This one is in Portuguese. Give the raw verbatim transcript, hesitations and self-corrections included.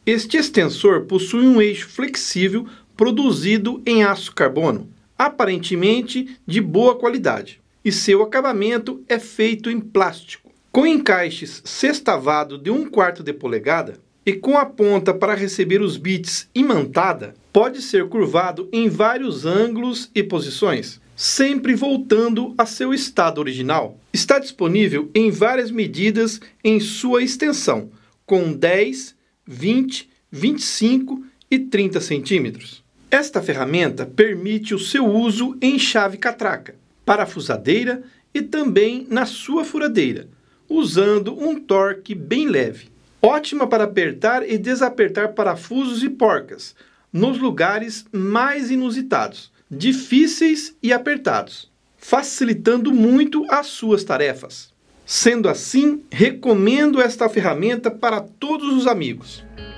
Este extensor possui um eixo flexível produzido em aço carbono, aparentemente de boa qualidade, e seu acabamento é feito em plástico. Com encaixes sextavado de um quarto de polegada e com a ponta para receber os bits imantada, pode ser curvado em vários ângulos e posições, sempre voltando a seu estado original. Está disponível em várias medidas em sua extensão, com dez, vinte, vinte e cinco e trinta centímetros. Esta ferramenta permite o seu uso em chave catraca, parafusadeira e também na sua furadeira, usando um torque bem leve. Ótima para apertar e desapertar parafusos e porcas, nos lugares mais inusitados, difíceis e apertados, facilitando muito as suas tarefas. Sendo assim, recomendo esta ferramenta para todos os amigos.